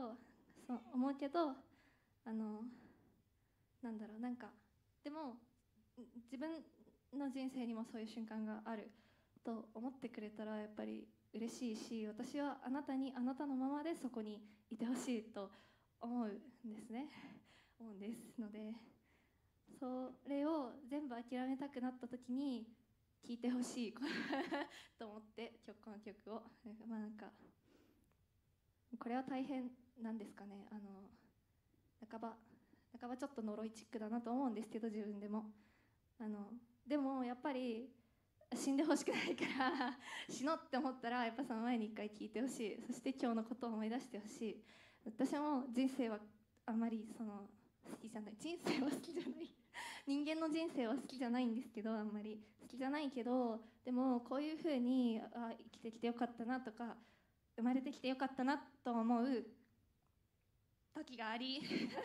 なんだろう、なんかでも自分の人生にもそういう瞬間があると思ってくれたらやっぱり嬉しいし、私はあなたにあなたのままでそこにいてほしいと思うんですので、それを全部諦めたくなった時に聴いてほしいと思ってこの曲をなんかこれは大変なんですかね、半ばちょっと呪いチックだなと思うんですけど自分でもでもやっぱり死んでほしくないから死のうって思ったらやっぱその前に一回聞いてほしい。そして今日のことを思い出してほしい。私も人生はあんまり好きじゃない、人生は好きじゃない人間の人生は好きじゃないんですけど、あんまり好きじゃないけど、でもこういう風に生きてきてよかったなとか生まれてきてよかったなと思う時があり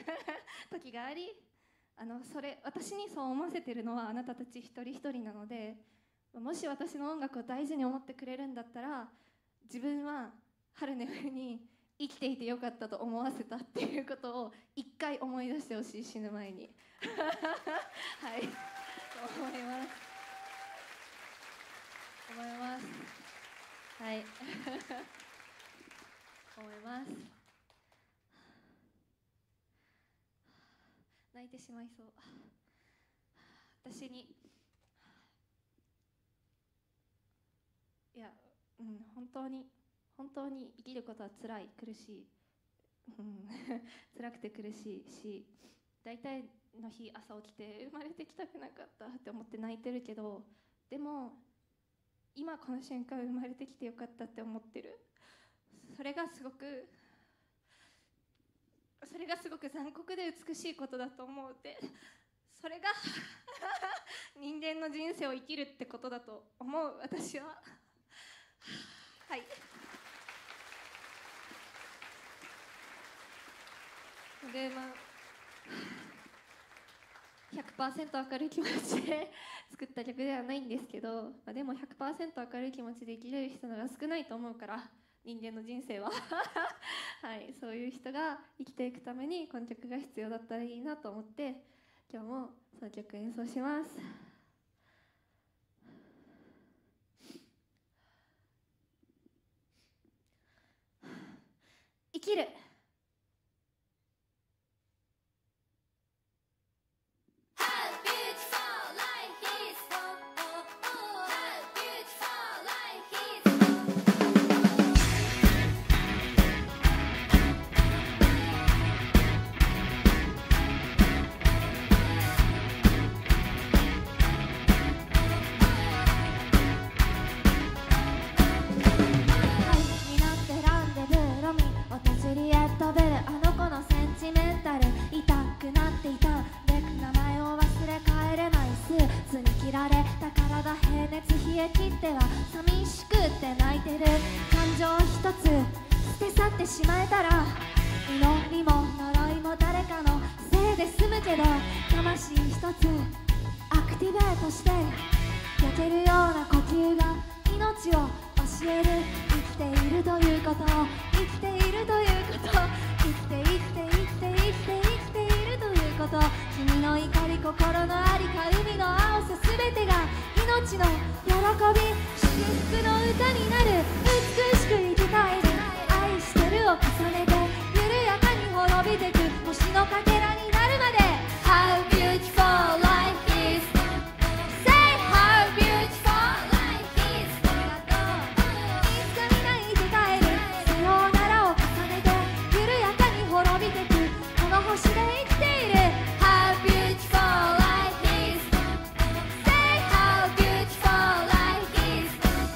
私にそう思わせてるのはあなたたち一人一人なので、もし私の音楽を大事に思ってくれるんだったら、自分は春の夜に生きていてよかったと思わせたっていうことを一回思い出してほしい、死ぬ前にはい思いますはい思います。泣いてしまいそう。私に本当に生きることは辛い、苦しい辛くて苦しいし、大体の日朝起きて生まれてきたくなかったって思って泣いてるけど、でも今この瞬間生まれてきてよかったって思ってる。それがすごく残酷で美しいことだと思う。でそれが人間の人生を生きるってことだと思う私ははいで100% 明るい気持ちで作った曲ではないんですけど、でも 100% 明るい気持ちで生きれる人が少ないと思うから、人間の人生ははい、そういう人が生きていくためにこの曲が必要だったらいいなと思って今日もその曲演奏します。生きるしまえたら、祈りも呪いも誰かのせいで済むけど魂一つアクティベートして焼けるような呼吸が命を教える。生きているということ、生きているということ、生きて生きて生きて生きて生きているということ。君の怒り、心のありか、海の青さ、すべてが命の喜び、祝福の歌になる。美しく生きたいる、愛してるを重ねて緩やかに滅びてく星のかけらになるまで。 How beautiful life is, say how beautiful life is。 いつかみないて帰る、さようならを重ねて緩やかに滅びてくこの星で生きている。 How beautiful life is, say how beautiful life is。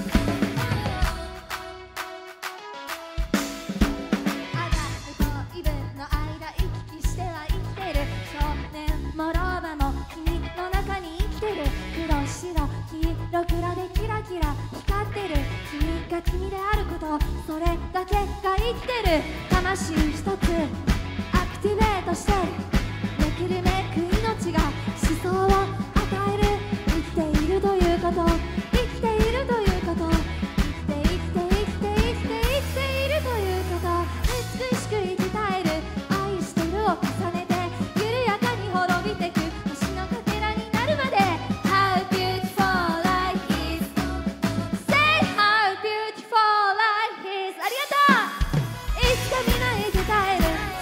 アダムとイブの間行き来しては生きてる。少年も老婆も君の中に生きてる。黒白黄色黒でキラキラ光ってる。君が君であること、それだけが生きてる。魂一つアクティベートしてめくるめく命が思想を与える。生きているということ、生きているということ、生きて生きて生きて生きて生きているということ。美しく生きたえる、愛してるを重ねて緩やかに滅びてく星のかけらになるまで。 How beautiful life is, say how beautiful life is。 ありがとう。いつかみないて帰る、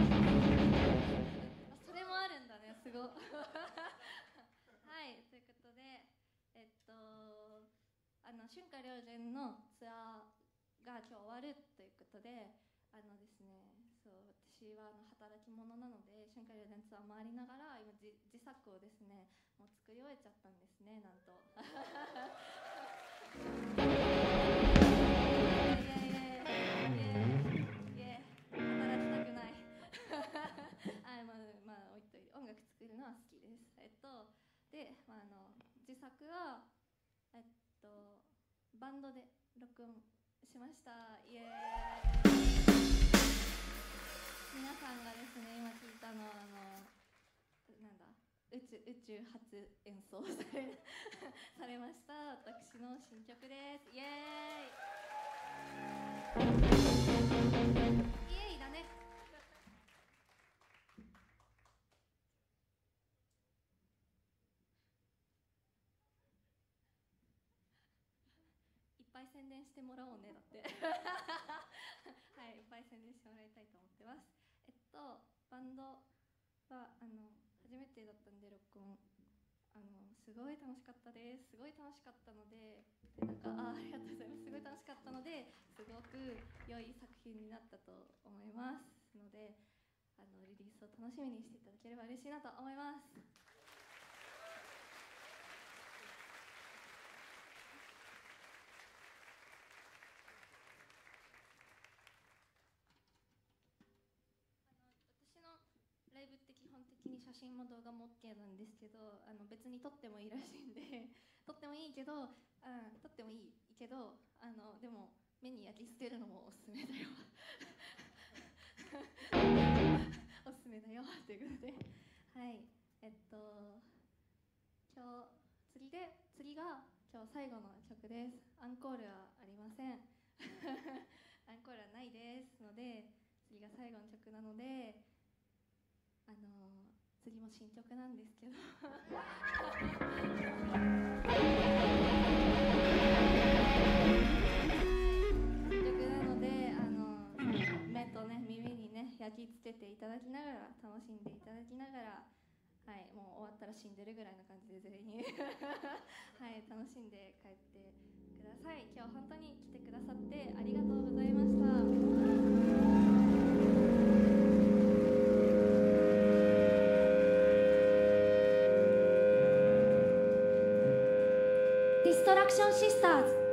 それもあるんだね、すごい。はい、ということで、春夏両順のツアーが今日終わるということで、ですね、そう私は働き者なので春夏両順ツアー回りながら今自作をですねもう作り終えちゃったんですね、なんと。働きたくない。まあ置いといて、音楽作るのは好きです。で、自作はバンドで録音しました。イエーイ。皆さんがですね今聞いたのはなんだ宇宙初演奏されました私の新曲です。イエーイ。イエーイだね。いっぱい宣伝してもらおうねだってはい、いっぱい宣伝してもらいたいと思ってます。バンドは初めてだったんで録音すごい楽しかったです。すごい楽しかったので、ありがとうございます。すごい楽しかったので、すごく良い作品になったと思いますので、リリースを楽しみにしていただければ嬉しいなと思います。 的に写真も動画も OK なんですけど、別に撮ってもいいらしいんで撮ってもいいけど、撮ってもいいけど、でも目に焼き付けるのもおすすめだよおすすめだよということで、はい、今日次が今日最後の曲です。アンコールはありませんアンコールはないですので、次が最後の曲なので、次も新曲なんですけど新曲なので、目とね耳にね焼き付けていただきながら、楽しんでいただきながら、はい、もう終わったら死んでるぐらいな感じで全員はい、楽しんで帰ってください。今日本当に来てくださってありがとうございました。 ディストラクションシスターズ。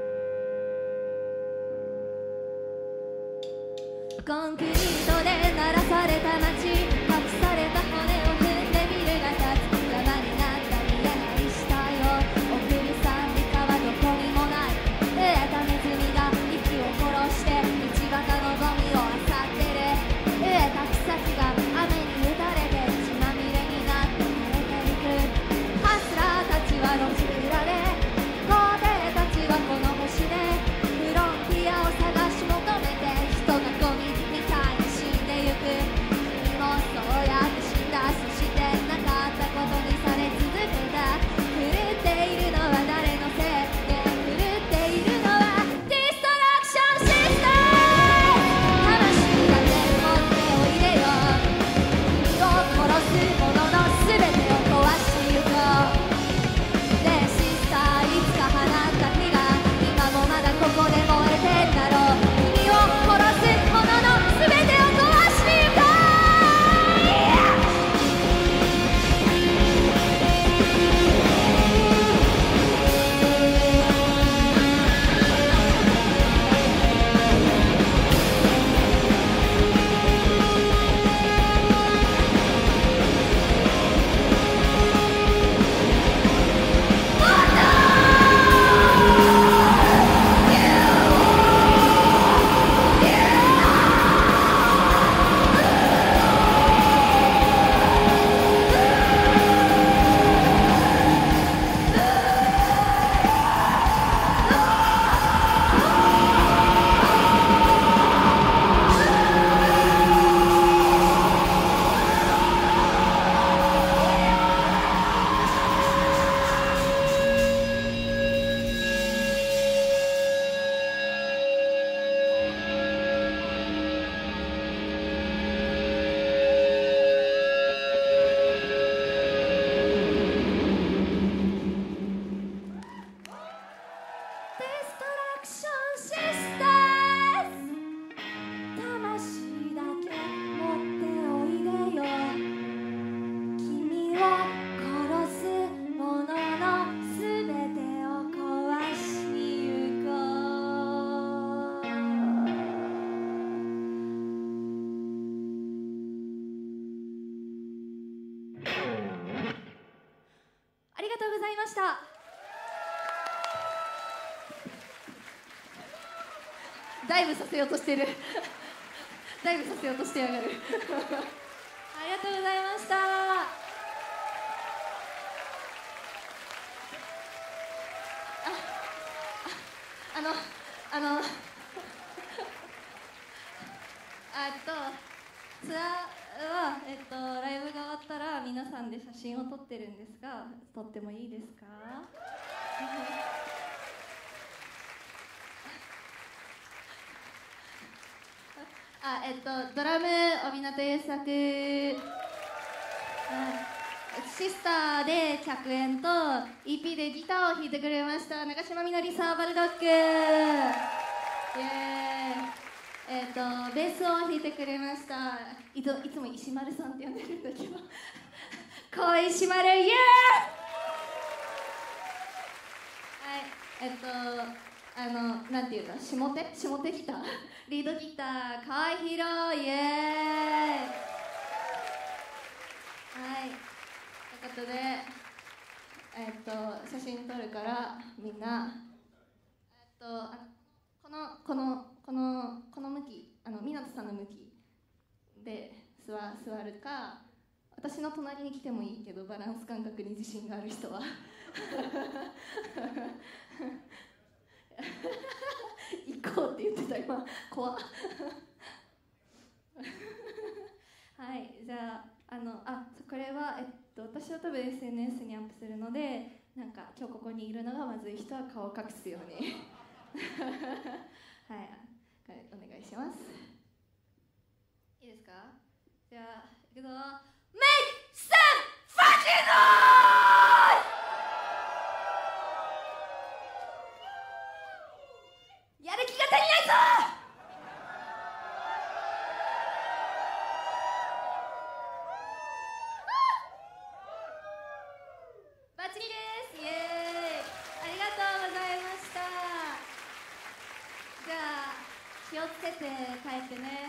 コンクリートで鳴らされた街、隠された骨を踏んでビルが立つ。山になった見えない死体を送る賛美歌はどこにもない。飢えたネズミが息を殺して道端のゴミを漁ってる。飢えた草木が雨に打たれて血まみれになって枯れていく。ハスラーたちは路地裏で、皇帝たちはこの星でフロンティアを探し求めて、人がゴミみたいに死んでゆく。君もそうやって死んだ、そしてなかったことにされ続けた。狂っているのは誰のせいで、狂っているのはディストラクションシスター。魂だけ持っておいでよ。君を殺すものの全てを壊しゆこう。ねえシスター、いつか放った火が今もまだここで燃えてんだろう。君を殺すものの全てを壊しゆこう。デストラクションシスターズ。魂だけ持っておいでよ。君を殺すものの全てを壊しゆこう。ありがとうございました。ダイブさせようとしてるダイブさせようとしてやがるありがとうございました。ツアーは、ライブが終わったら皆さんで写真を撮ってるんですが、撮ってもいいですか？ドラム帯名優作、シスターで客演と EP でギターを弾いてくれました長島みのりサーバルドッグ、イエーイ。ベースを弾いてくれました、いつも石丸さんって呼んでるんだけど小石丸、イエーイ。はい、なんていうの、下手ギターリードギター河合ひろ、イエーイ。はい、 るからみんなこの向き湊さんの向きで座るか、私の隣に来てもいいけどバランス感覚に自信がある人は行こうって言ってた今怖っはい、じゃあこれは、私は多分 SNS にアップするので、なんか今日ここにいるのがまずい人は顔を隠すようにはい、お願いします。いいですか？じゃあいくぞ。 Make some fucking noise! やる気が足りないぞ。バッチリです。イエーイ、ありがとうございました。じゃあ気をつけて帰ってね。